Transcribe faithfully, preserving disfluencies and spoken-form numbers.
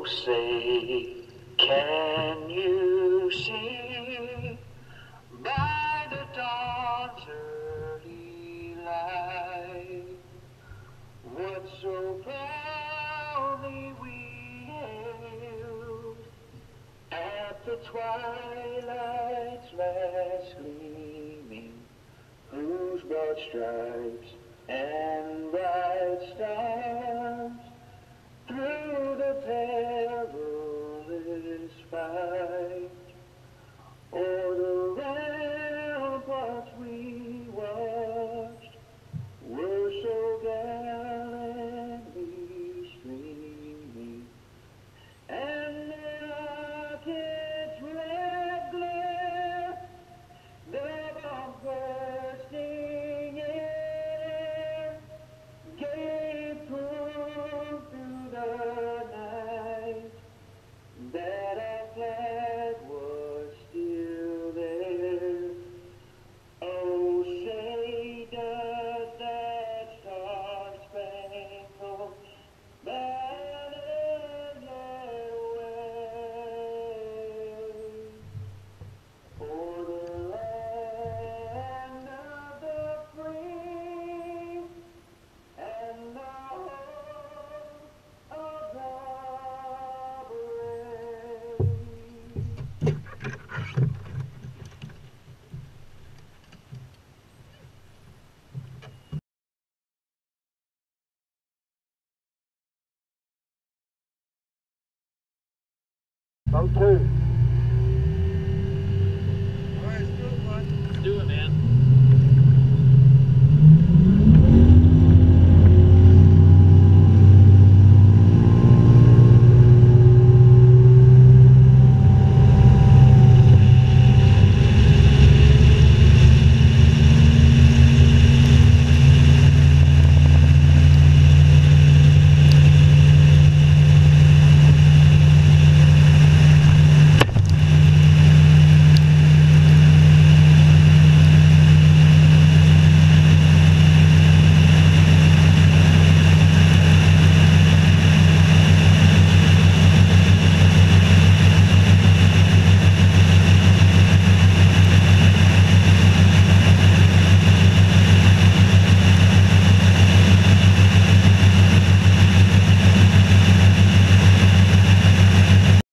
Oh, say, can you see by the dawn's early light what so proudly we hailed at the twilight's last gleaming, whose broad stripes and bright stars through the perilous fight o'er the ramparts we watched were so gallantly streaming, and the rocket's red glare, their bombs bursting in, gave proof through the night that our flag was still there. Oh, say does that star-spangled banner yet wave for the land of the free and the home of the brave. Vote two.